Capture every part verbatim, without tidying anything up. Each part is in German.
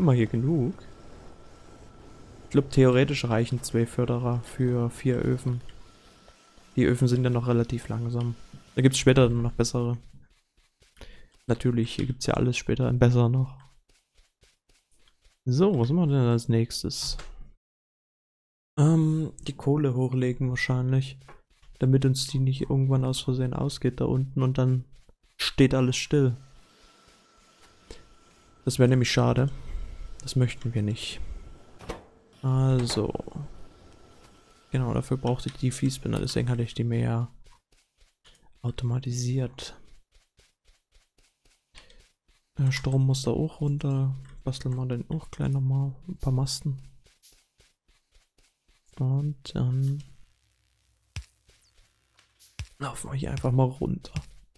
wir hier genug. Ich glaube, theoretisch reichen zwei Förderer für vier Öfen. Die Öfen sind ja noch relativ langsam. Da gibt es später dann noch bessere. Natürlich, hier gibt es ja alles später ein besser noch. So, was machen wir denn als nächstes? Ähm, die Kohle hochlegen wahrscheinlich. Damit uns die nicht irgendwann aus Versehen ausgeht da unten und dann steht alles still. Das wäre nämlich schade. Das möchten wir nicht. Also. Genau, dafür brauchte ich die Fließbinder, deswegen hatte ich die mehr automatisiert. Der Strom muss da auch runter. Basteln wir dann auch gleich nochmal ein paar Masten. Und dann laufen wir hier einfach mal runter.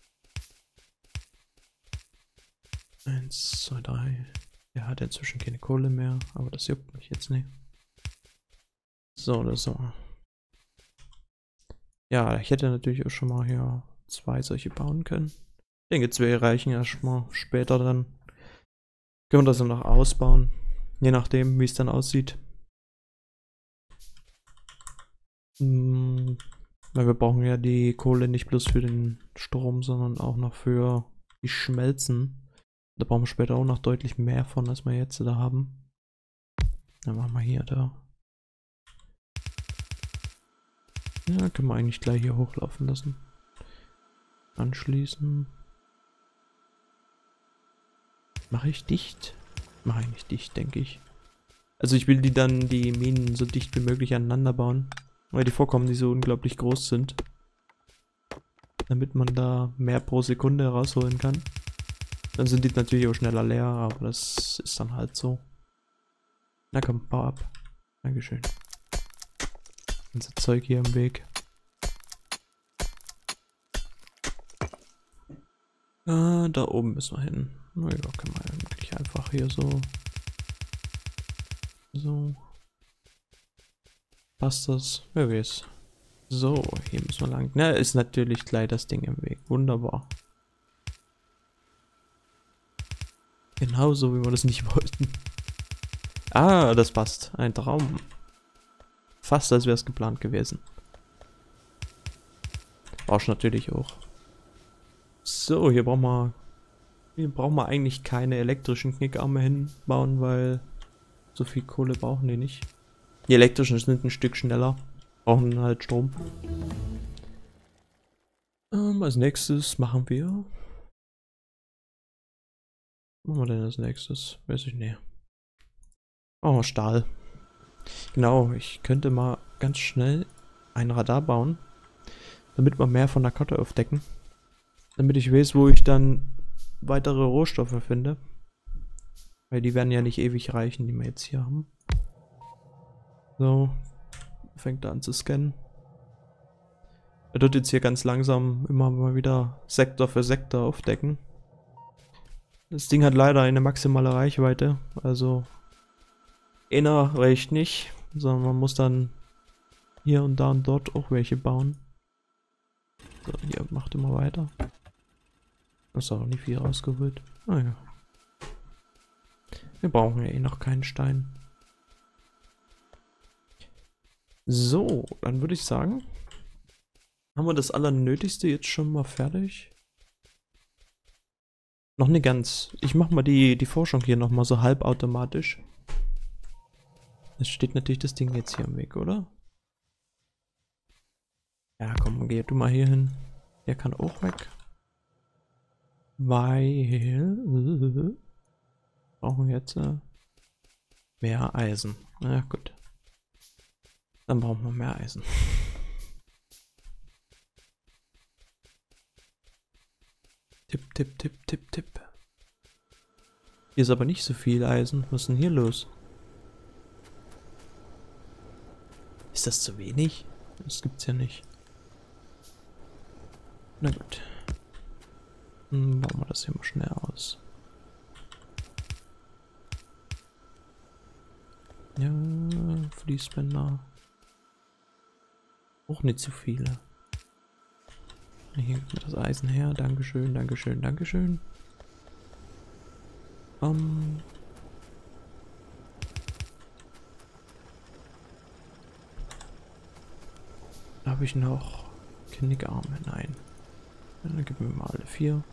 Eins, zwei, drei. Der hat inzwischen keine Kohle mehr, aber das juckt mich jetzt nicht. So oder so. Ja, ich hätte natürlich auch schon mal hier zwei solche bauen können. Ich denke, zwei reichen erstmal. Später dann können wir das dann noch ausbauen. Je nachdem, wie es dann aussieht. Hm, weil wir brauchen ja die Kohle nicht bloß für den Strom, sondern auch noch für die Schmelzen. Da brauchen wir später auch noch deutlich mehr von, als wir jetzt da haben. Dann machen wir hier da. Ja, können wir eigentlich gleich hier hochlaufen lassen. Anschließen. Mache ich dicht? Mache ich nicht dicht, denke ich. Also ich will die dann, die Minen, so dicht wie möglich aneinander bauen. Weil die Vorkommen, die so unglaublich groß sind. Damit man da mehr pro Sekunde rausholen kann. Dann sind die natürlich auch schneller leer, aber das ist dann halt so. Na komm, bau ab. Dankeschön. Ganze Zeug hier im Weg. Ah, da oben müssen wir hin. Na ja, kann man eigentlich einfach hier so. So. Passt das? Wer weiß. So, hier müssen wir lang. Na, ist natürlich gleich das Ding im Weg. Wunderbar. Genauso wie wir das nicht wollten. Ah, das passt. Ein Traum. Fast als wäre es geplant gewesen. Brauchst natürlich auch. So, hier brauchen wir. Hier brauchen wir eigentlich keine elektrischen Knickarme hinbauen, weil so viel Kohle brauchen die nicht. Die elektrischen sind ein Stück schneller. Brauchen halt Strom. Ähm, als nächstes machen wir. Was machen wir denn als nächstes? Weiß ich nicht. Oh, Stahl. Genau, ich könnte mal ganz schnell ein Radar bauen, damit wir mehr von der Karte aufdecken. Damit ich weiß, wo ich dann weitere Rohstoffe finde. Weil die werden ja nicht ewig reichen, die wir jetzt hier haben. So, fängt er an zu scannen. Er tut jetzt hier ganz langsam immer mal wieder Sektor für Sektor aufdecken. Das Ding hat leider eine maximale Reichweite, also einer reicht nicht, sondern man muss dann hier und da und dort auch welche bauen. So, hier macht immer weiter. Das ist auch nicht viel rausgeholt. Ah ja. Wir brauchen ja eh noch keinen Stein. So, dann würde ich sagen, haben wir das Allernötigste jetzt schon mal fertig? Noch nicht ganz. Ich mache mal die, die Forschung hier nochmal so halbautomatisch. Es steht natürlich das Ding jetzt hier im Weg, oder? Ja, komm, geh du mal hier hin. Der kann auch weg. Weil... Äh, brauchen wir jetzt äh, mehr Eisen. Na ja, gut. Dann brauchen wir mehr Eisen. Tipp, tipp, tipp, tipp, tipp. Hier ist aber nicht so viel Eisen. Was ist denn hier los? Ist das zu wenig? Das gibt's ja nicht. Na gut. Dann bauen wir das hier mal schnell aus. Ja, Fließbänder. Auch nicht zu viele. Hier gibt mir das Eisen her. Dankeschön, Dankeschön, Dankeschön. Um, Habe ich noch Knickarme? Nein. Dann geben wir mal alle vier.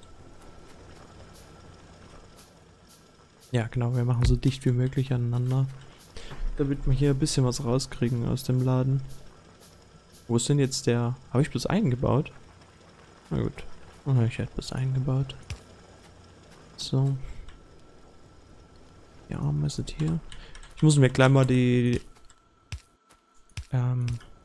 Ja, genau, wir machen so dicht wie möglich aneinander. Damit wir hier ein bisschen was rauskriegen aus dem Laden. Wo ist denn jetzt der... Habe ich bloß einen gebaut? Na gut. Oh, ich hätte bloß einen gebaut. So. Die Arme sind hier. Ich muss mir gleich mal die... Ähm...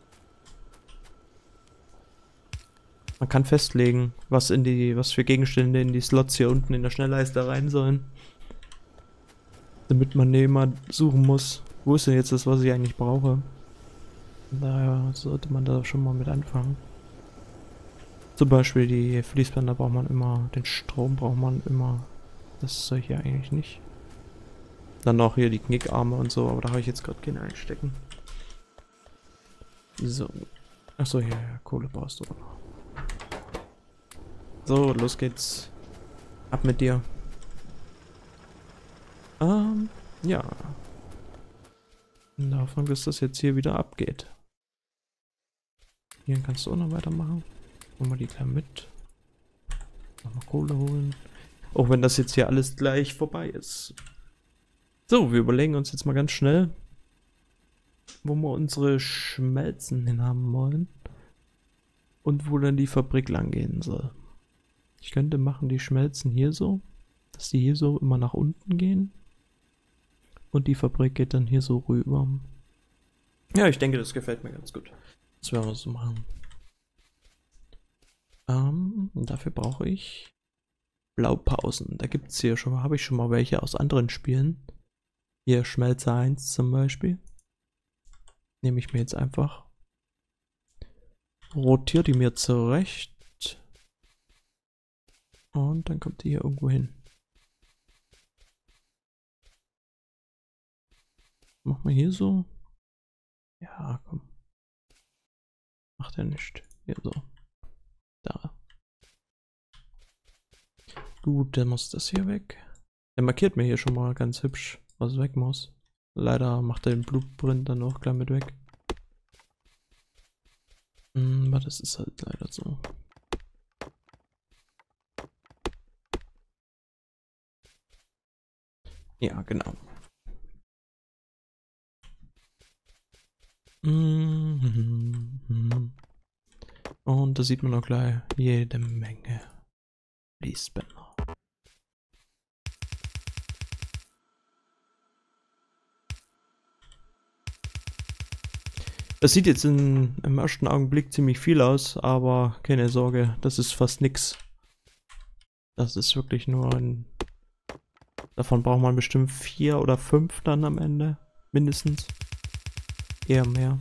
Man kann festlegen, was in die... was für Gegenstände in die Slots hier unten in der Schnellleiste rein sollen. Damit man nicht immer suchen muss, wo ist denn jetzt das, was ich eigentlich brauche. Von daher sollte man da schon mal mit anfangen. Zum Beispiel die Fließbänder braucht man immer, den Strom braucht man immer. Das soll hier eigentlich nicht. Dann noch hier die Knickarme und so, aber da habe ich jetzt gerade keine einstecken. So. Achso, hier, ja, Kohle brauchst du auch noch. So, los geht's. Ab mit dir. Ähm, ja. In der Hoffnung, dass das jetzt hier wieder abgeht. Hier kannst du auch noch weitermachen. Nehmen wir die gleich mit. Nochmal Kohle holen. Auch wenn das jetzt hier alles gleich vorbei ist. So, wir überlegen uns jetzt mal ganz schnell, wo wir unsere Schmelzen hin haben wollen. Und wo dann die Fabrik lang gehen soll. Ich könnte machen die Schmelzen hier so, dass die hier so immer nach unten gehen. Und die Fabrik geht dann hier so rüber. Ja, ich denke, das gefällt mir ganz gut. Das werden wir so machen. Ähm, dafür brauche ich Blaupausen. Da gibt es hier schon mal, habe ich schon mal welche aus anderen Spielen. Hier Schmelzer eins zum Beispiel. Nehme ich mir jetzt einfach. Rotiere die mir zurecht. Und dann kommt die hier irgendwo hin. Machen wir hier so. Ja, komm. Macht ja nichts. Hier so. Da. Gut, dann muss das hier weg. Er markiert mir hier schon mal ganz hübsch, was weg muss. Leider macht er den Blueprint dann auch gleich mit weg. Hm, aber das ist halt leider so. Ja, genau. Und da sieht man auch gleich jede Menge Fließbänder. Das sieht jetzt in, im ersten Augenblick ziemlich viel aus, aber keine Sorge, das ist fast nix. Das ist wirklich nur ein... Davon braucht man bestimmt vier oder fünf dann am Ende, mindestens. Eher mehr.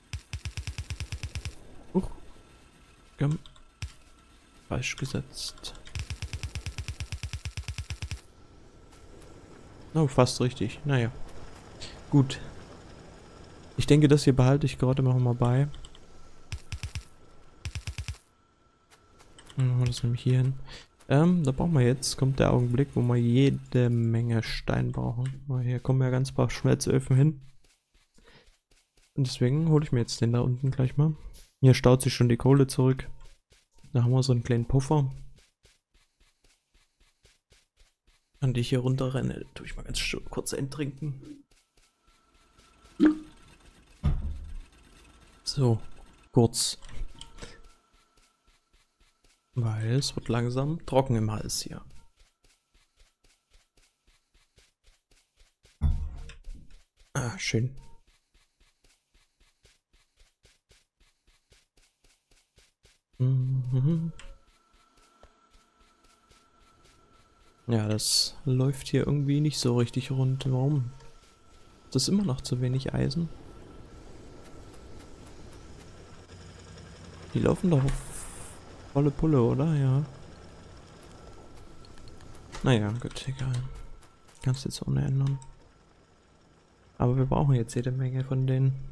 Huch. Komm. Falsch gesetzt. Oh, fast richtig. Naja. Gut. Ich denke, das hier behalte ich gerade noch mal bei. Dann machen wir das nämlich hier hin. Ähm, da brauchen wir jetzt, kommt der Augenblick, wo wir jede Menge Stein brauchen. Weil hier kommen ja ganz paar Schmelzöfen hin. Und deswegen hole ich mir jetzt den da unten gleich mal. Hier staut sich schon die Kohle zurück. Da haben wir so einen kleinen Puffer. An die ich hier runterrenne, tue ich mal ganz kurz enttrinken. So, kurz. Weil es wird langsam trocken im Hals hier. Ah, schön. Mhm. Ja, das läuft hier irgendwie nicht so richtig rund. Warum? Das ist immer noch zu wenig Eisen. Die laufen doch auf volle Pulle, oder? Ja. Naja, gut, egal. Kannst jetzt ohne ändern. Aber wir brauchen jetzt jede Menge von denen.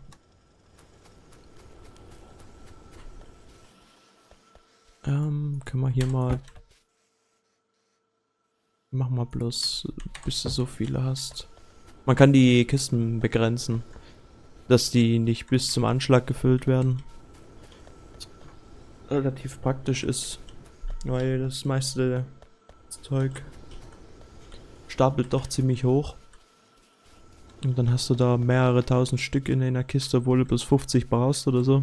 Ähm, können wir hier mal... Mach mal bloß, bis du so viele hast. Man kann die Kisten begrenzen, dass die nicht bis zum Anschlag gefüllt werden. relativ praktisch ist, weil das meiste Zeug stapelt doch ziemlich hoch. Und dann hast du da mehrere tausend Stück in einer Kiste, obwohl du bis fünfzig brauchst oder so.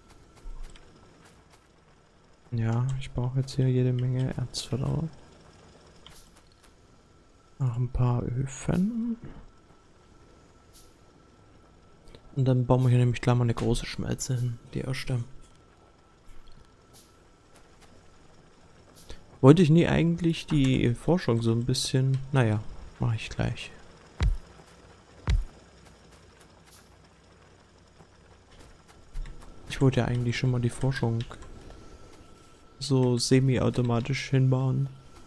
Ja, ich brauche jetzt hier jede Menge Erzverdauer. Noch ein paar Öfen. Und dann bauen wir hier nämlich gleich mal eine große Schmelze hin, die erste. Wollte ich nie eigentlich die Forschung so ein bisschen... Naja, mache ich gleich. Ich wollte ja eigentlich schon mal die Forschung so semi-automatisch hinbauen.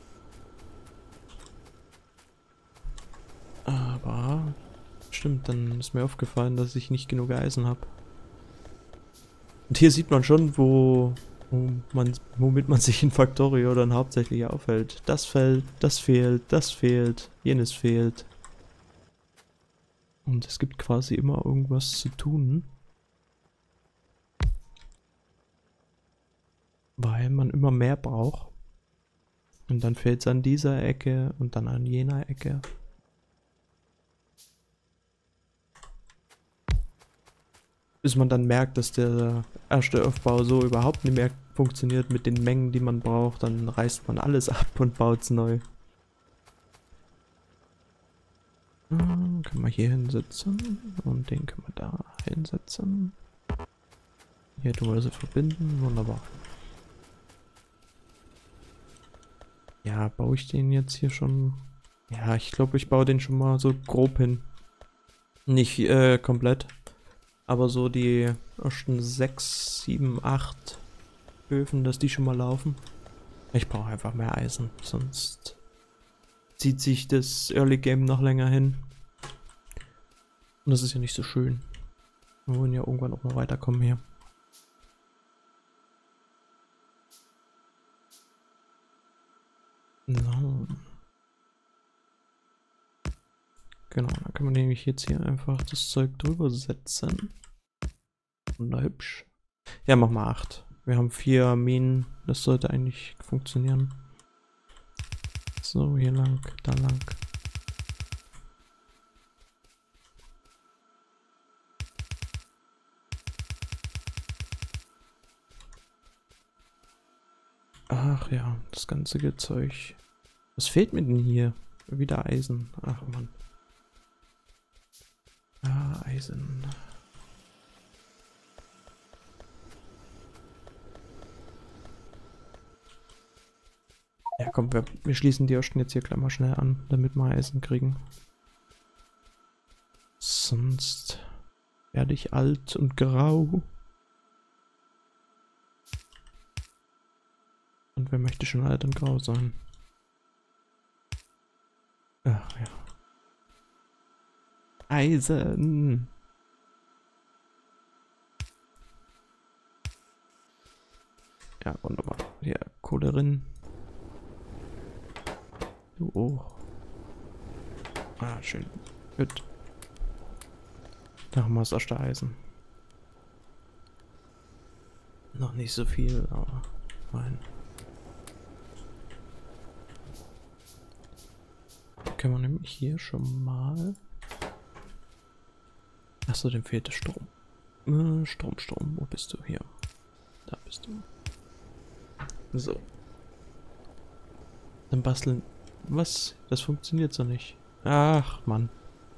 Aber stimmt, dann ist mir aufgefallen, dass ich nicht genug Eisen habe. Und hier sieht man schon, wo, wo man, womit man sich in Factorio dann hauptsächlich aufhält. Das fällt, das fehlt, das fehlt, jenes fehlt. Und es gibt quasi immer irgendwas zu tun. Weil man immer mehr braucht. Und dann fehlt es an dieser Ecke und dann an jener Ecke. Bis man dann merkt, dass der erste Aufbau so überhaupt nicht mehr funktioniert mit den Mengen, die man braucht, dann reißt man alles ab und baut es neu. Hm, können wir hier hinsetzen und den können wir da hinsetzen. Hier tun wir sie verbinden, wunderbar. Ja, baue ich den jetzt hier schon? Ja, ich glaube, ich baue den schon mal so grob hin. Nicht äh, komplett. Aber so die ersten sechs, sieben, acht Öfen, dass die schon mal laufen. Ich brauche einfach mehr Eisen, sonst zieht sich das Early Game noch länger hin. Und das ist ja nicht so schön. Wir wollen ja irgendwann auch mal weiterkommen hier. So. Genau, dann kann man nämlich jetzt hier einfach das Zeug drüber setzen. Wunderhübsch. Ja, mach mal acht. Wir haben vier Minen, das sollte eigentlich funktionieren. So, hier lang, da lang. Ach ja, das ganze Zeug. Was fehlt mir denn hier? Wieder Eisen. Ach Mann. Ah, Eisen. Ja komm, wir, wir schließen die ersten jetzt hier gleich mal schnell an, damit wir Eisen kriegen. Sonst werde ich alt und grau. Und wer möchte schon alt und grau sein? Ach ja. Eisen. Ja, wunderbar. Hier, Kohle drin. Du auch. Ah, schön. Gut. Da haben wir das erste Eisen. Noch nicht so viel, aber nein. Können wir nämlich hier schon mal... Achso, dem fehlt der Strom. Äh, Strom, Strom, wo bist du? Hier. Da bist du. So. Dann basteln... Was? Das funktioniert so nicht. Ach, Mann.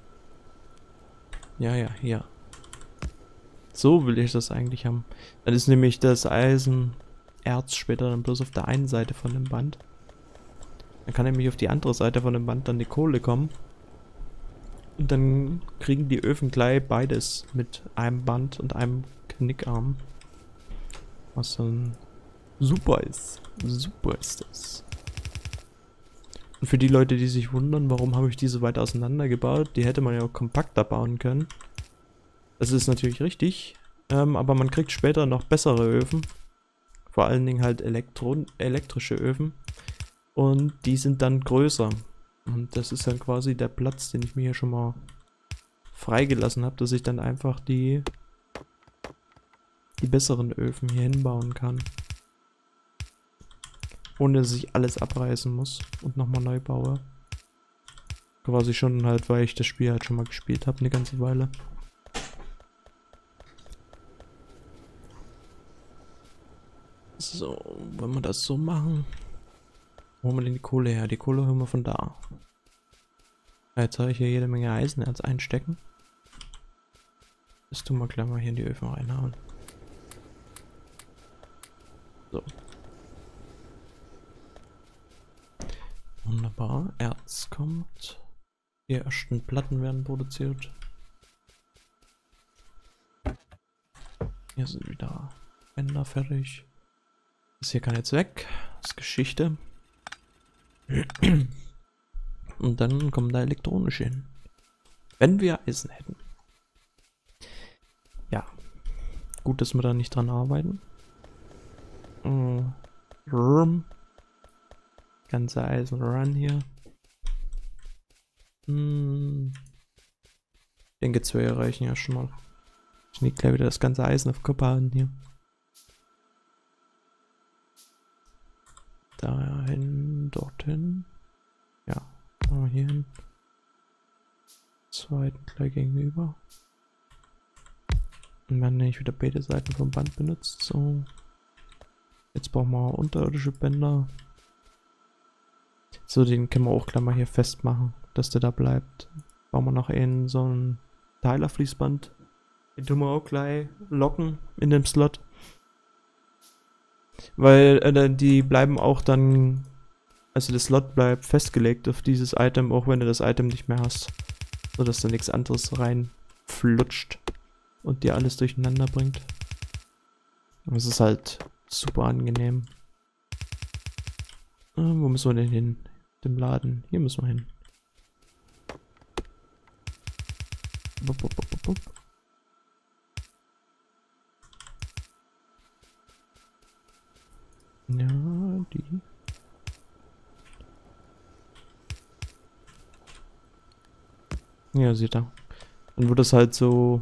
Ja, ja, hier. So will ich das eigentlich haben. Dann ist nämlich das Eisenerz später dann bloß auf der einen Seite von dem Band. Dann kann nämlich auf die andere Seite von dem Band dann die Kohle kommen. Und dann kriegen die Öfen gleich beides mit einem Band und einem Knickarm. Was dann super ist. Super ist das. Und für die Leute, die sich wundern, warum habe ich die so weit auseinander gebaut, die hätte man ja auch kompakter bauen können. Das ist natürlich richtig, ähm, aber man kriegt später noch bessere Öfen. Vor allen Dingen halt Elektro elektrische Öfen. Und die sind dann größer. Und das ist dann quasi der Platz, den ich mir hier schon mal freigelassen habe, dass ich dann einfach die, die besseren Öfen hier hinbauen kann. Ohne dass ich alles abreißen muss und nochmal neu baue. Quasi schon halt, weil ich das Spiel halt schon mal gespielt habe, eine ganze Weile. So, wenn wir das so machen. Wo haben wir denn die Kohle her? Die Kohle holen wir von da. Jetzt habe ich hier jede Menge Eisenerz einstecken. Das tun wir gleich mal hier in die Öfen reinhauen. So. Wunderbar. Erz kommt. Die ersten Platten werden produziert. Hier sind wieder Bänder fertig. Das hier kann jetzt weg. Das ist Geschichte. Und dann kommen da elektronische hin. Wenn wir Eisen hätten. Ja. Gut, dass wir da nicht dran arbeiten. Uh, Ganze Eisen Run hier. Hm. Ich denke, zwei reichen ja schon mal. Ich nehme gleich wieder das ganze Eisen auf Kupfer an hier. Dahin, dorthin. Ja, mal hier hin. Zweiten gleich gegenüber. Und dann nehme ich wieder beide Seiten vom Band benutzt. So. Jetzt brauchen wir unterirdische Bänder. So, den können wir auch gleich mal hier festmachen, dass der da bleibt. Bauen wir noch in so ein Teilerfließband. Den tun wir auch gleich locken in dem Slot. Weil äh, die bleiben auch dann, also der Slot bleibt festgelegt auf dieses Item, auch wenn du das Item nicht mehr hast. So dass da nichts anderes reinflutscht und dir alles durcheinander bringt. Das ist halt super angenehm. Äh, wo müssen wir denn hin? Dem Laden. Hier müssen wir hin. Bup, bup, bup, bup. Ja, die. Ja, sieht er. Dann wird es halt so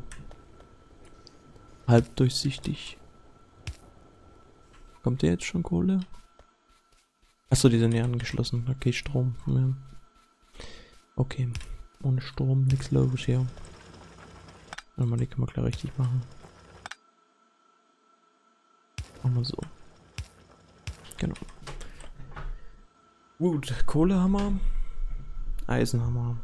halb durchsichtig. Kommt der jetzt schon Kohle? Achso, die sind ja angeschlossen. Okay, Strom. Ja. Okay. Ohne Strom nichts los hier. Aber die kann man klar richtig machen. Machen wir so. Genau. Gut, Kohle haben wir. Eisen haben wir.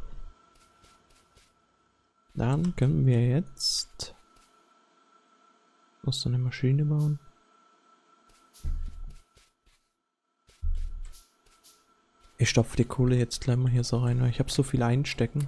Dann können wir jetzt muss dann eine Maschine bauen. Ich stopfe die Kohle jetzt gleich mal hier so rein, weil ich habe so viel einstecken.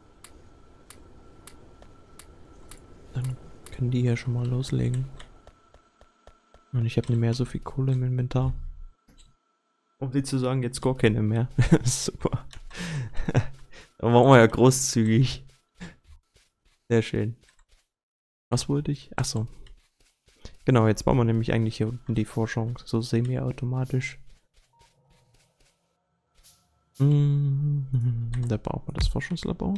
Dann können die hier schon mal loslegen. Und ich habe nicht mehr so viel Kohle im Inventar. Um sie zu sagen, jetzt gar keine mehr. Super. Da waren wir ja großzügig. Sehr schön. Was wollte ich? Achso. Genau, jetzt bauen wir nämlich eigentlich hier unten die Forschung. So semi-automatisch. Mhm. Da brauchen wir das Forschungslabor.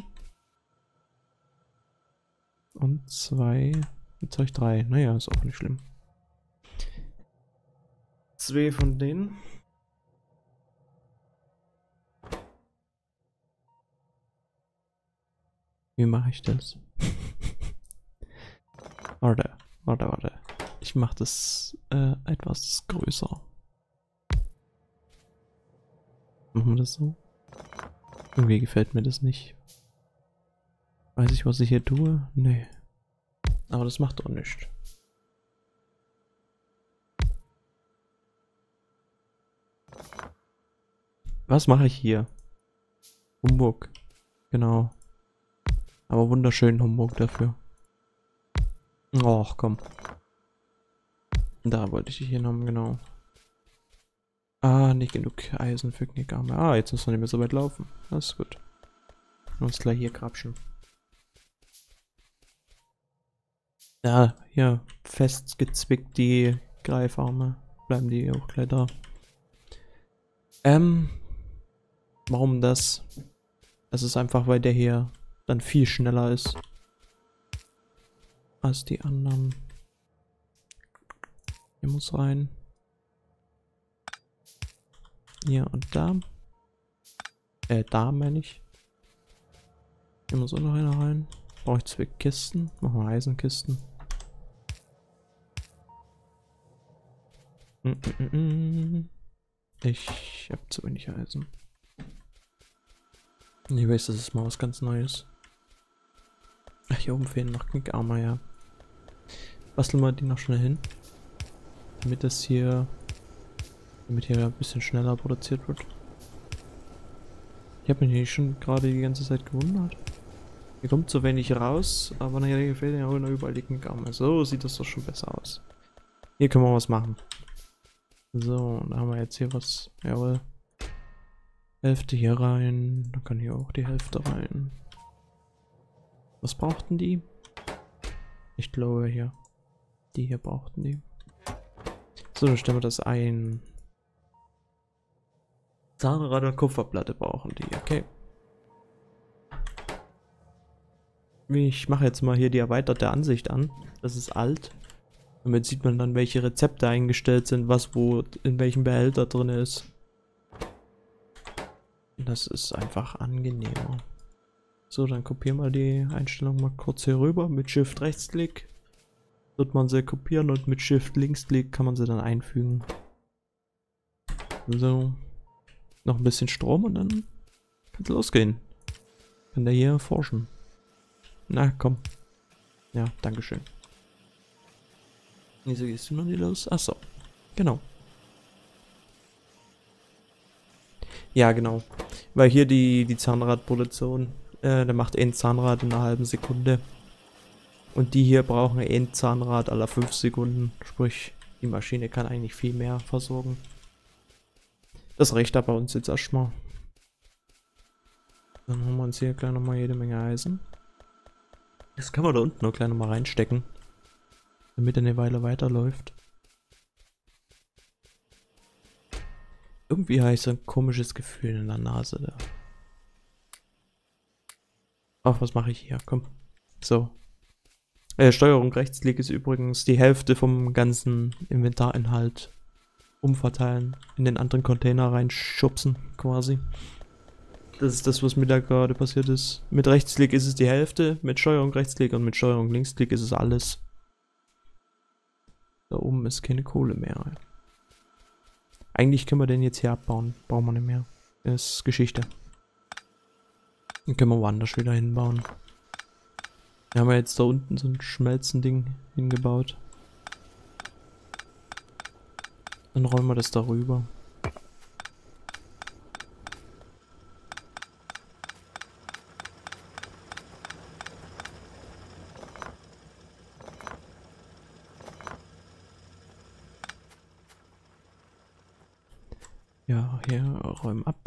Und zwei. Jetzt habe ich drei. Naja, ist auch nicht schlimm. Zwei von denen. Wie mache ich das? Warte, warte, warte. Ich mache das äh, etwas größer. Machen wir das so? Irgendwie gefällt mir das nicht. Weiß ich, was ich hier tue? Nee. Aber das macht doch nichts. Was mache ich hier? Humbug. Genau. Aber wunderschönen Humbug dafür. Och, komm. Da wollte ich dich hin haben, genau. Ah, nicht genug Eisen für Knickarme. Ah, jetzt muss man nicht mehr so weit laufen. Das ist gut. Uns gleich hier grapschen. Ja, hier festgezwickt die Greifarme. Bleiben die auch gleich da. Ähm, warum das? Das ist einfach, weil der hier dann viel schneller ist als die anderen. Hier muss rein. Hier und da. Äh, da meine ich. Nehmen wir so noch eine rein. Brauche ich zwei Kisten. Machen wir Eisenkisten. Mm -mm -mm. Ich habe zu wenig Eisen. Ich weiß, das ist mal was ganz Neues. Ach, hier oben fehlen noch Knickarme, ja. Basteln wir die noch schnell hin. Damit das hier... Damit hier ein bisschen schneller produziert wird. Ich habe mich hier schon gerade die ganze Zeit gewundert. Hier kommt so wenig raus, aber nachher gefällt ja auch noch überall die Knickarme. So sieht das doch schon besser aus. Hier können wir was machen. So, da haben wir jetzt hier was. Jawohl. Hälfte hier rein. Dann kann hier auch die Hälfte rein. Was brauchten die? Ich glaube hier. Die hier brauchten die. So, dann stellen wir das ein. Zahnrad und Kupferplatte brauchen die, okay. Ich mache jetzt mal hier die erweiterte Ansicht an. Das ist alt. Damit sieht man dann, welche Rezepte eingestellt sind, was wo in welchem Behälter drin ist. Das ist einfach angenehmer. So, dann kopieren wir die Einstellung mal kurz hier rüber. Mit Shift Rechtsklick wird man sie kopieren und mit Shift Linksklick kann man sie dann einfügen. So. Noch ein bisschen Strom und dann kann es losgehen. Kann der hier forschen. Na, komm. Ja, dankeschön. Wieso gehst du noch nicht los? Achso. Genau. Ja, genau. Weil hier die, die Zahnradproduktion, äh, der macht ein Zahnrad in einer halben Sekunde. Und die hier brauchen ein Zahnrad alle fünf Sekunden. Sprich, die Maschine kann eigentlich viel mehr versorgen. Das reicht aber uns jetzt erstmal. Dann haben wir uns hier gleich nochmal jede Menge Eisen. Das können wir da unten noch gleich nochmal reinstecken. Damit er eine Weile weiterläuft. Irgendwie habe ich so ein komisches Gefühl in der Nase da. Ach, was mache ich hier? Komm. So. Äh, Steuerung Rechtsklick ist übrigens die Hälfte vom ganzen Inventarinhalt umverteilen, in den anderen Container reinschubsen, quasi. Das ist das, was mir da gerade passiert ist. Mit Rechtsklick ist es die Hälfte, mit Steuerung Rechtsklick und mit Steuerung Linksklick ist es alles. Da oben ist keine Kohle mehr. Eigentlich können wir den jetzt hier abbauen. Brauchen wir nicht mehr. Das ist Geschichte. Dann können wir woanders wieder hinbauen. Wir haben ja jetzt da unten so ein Schmelzending hingebaut. Dann räumen wir das darüber. Ja, hier räumen ab.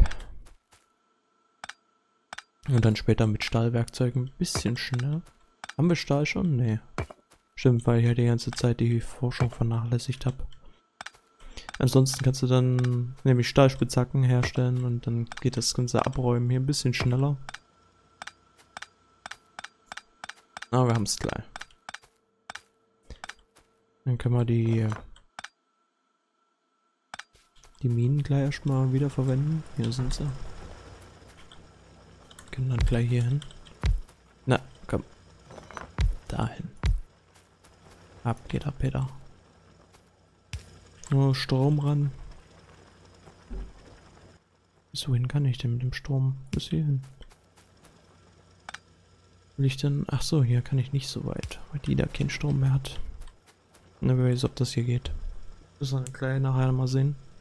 Und dann später mit Stahlwerkzeugen ein bisschen schneller. Haben wir Stahl schon? Nee. Stimmt, weil ich ja die ganze Zeit die Forschung vernachlässigt habe. Ansonsten kannst du dann nämlich Stahlspitzhacken herstellen und dann geht das ganze Abräumen hier ein bisschen schneller. Aber wir haben es gleich. Dann können wir die die Minen gleich erstmal wieder verwenden. Hier sind sie. Können dann gleich hier hin. Na, komm. Dahin. Ab geht ab, Peter. Nur Strom ran. Bis wohin kann ich denn mit dem Strom? Bis hierhin. Will ich denn... Ach so, hier kann ich nicht so weit, weil die da keinen Strom mehr hat. Na, wer weiß, ob das hier geht. Das ist eine kleine nachher mal sehen.